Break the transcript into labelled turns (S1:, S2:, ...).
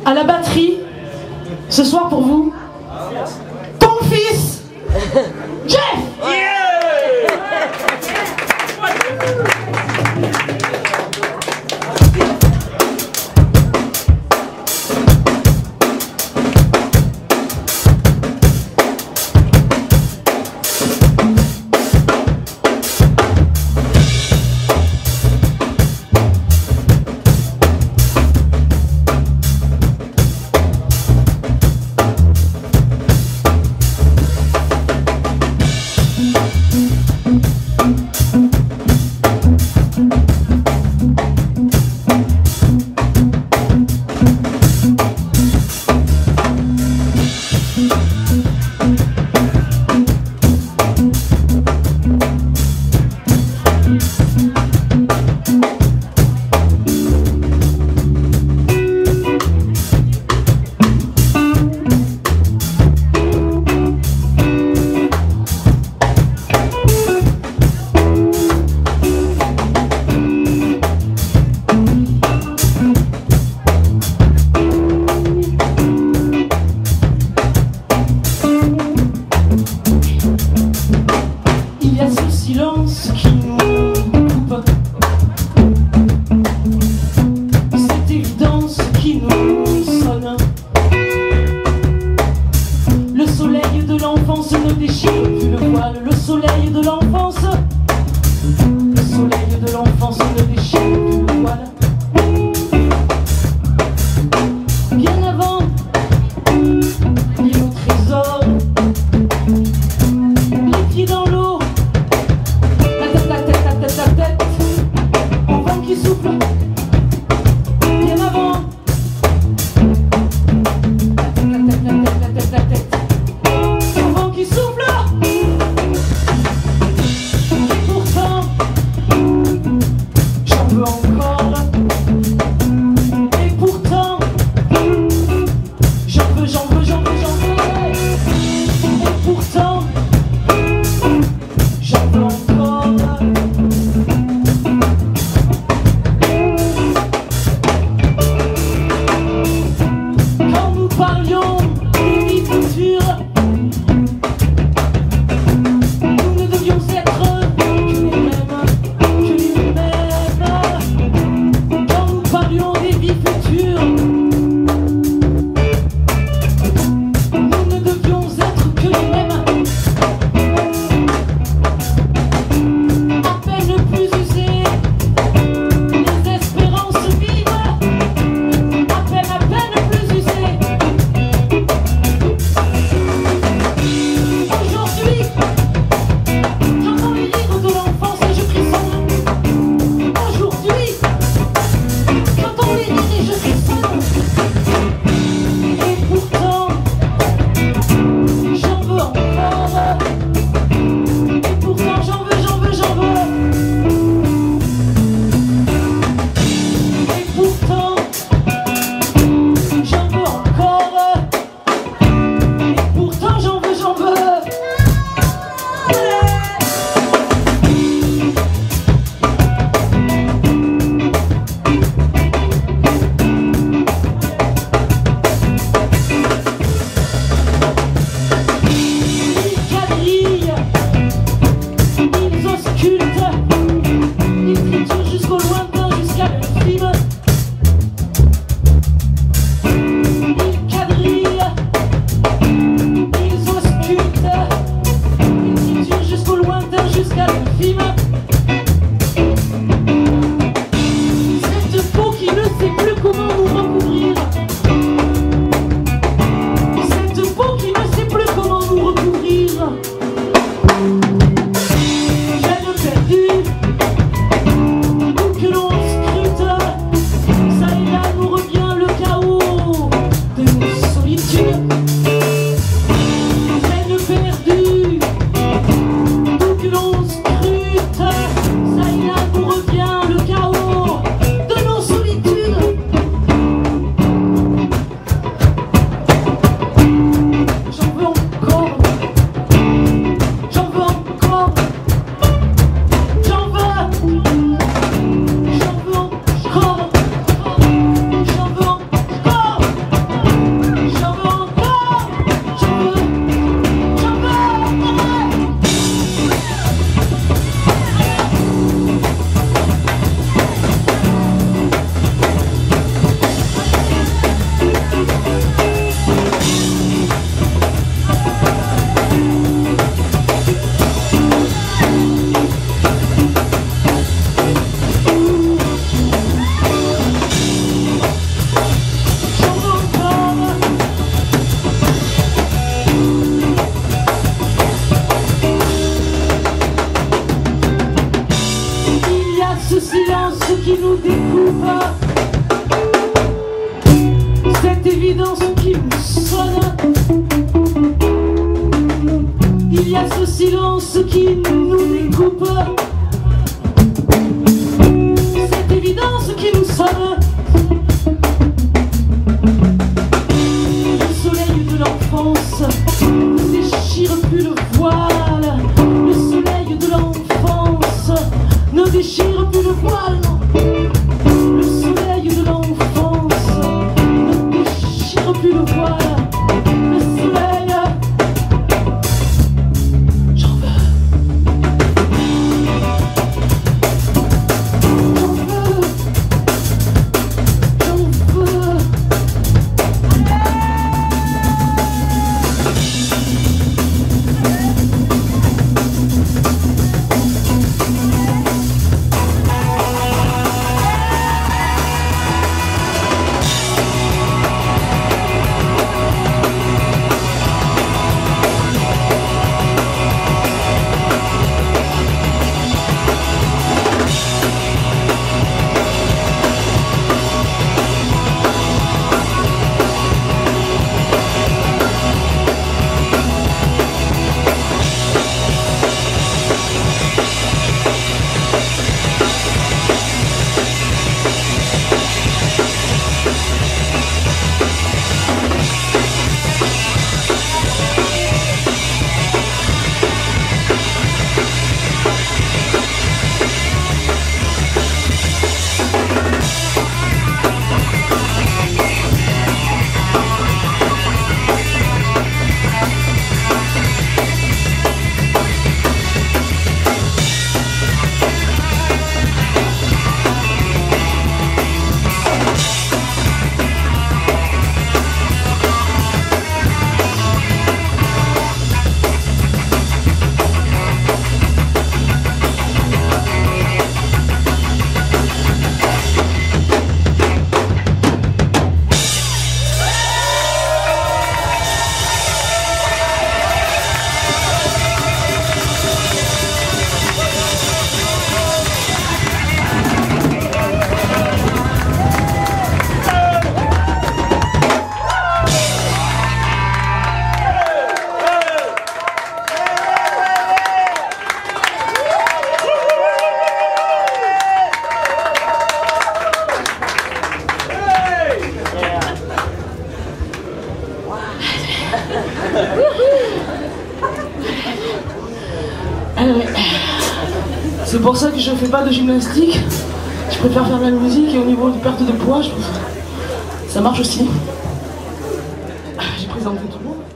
S1: À la batterie, ce soir pour vous, ton fils, Jeff.
S2: Peine perdue, d'où que l'on scrute.
S1: nous découpe, cette évidence qui nous sonne. Il y a ce silence qui nous découpe, cette évidence qui nous sonne. Le soleil de l'enfance ne déchire plus le voile. Le soleil de l'enfance ne déchire plus le voile. Le soleil de l'enfance ne déchire plus le voile. Le soleil, j'en veux. C'est pour ça que je fais pas de gymnastique. Je préfère faire de la musique, et au niveau de perte de poids, ça marche aussi. J'ai présenté tout le monde.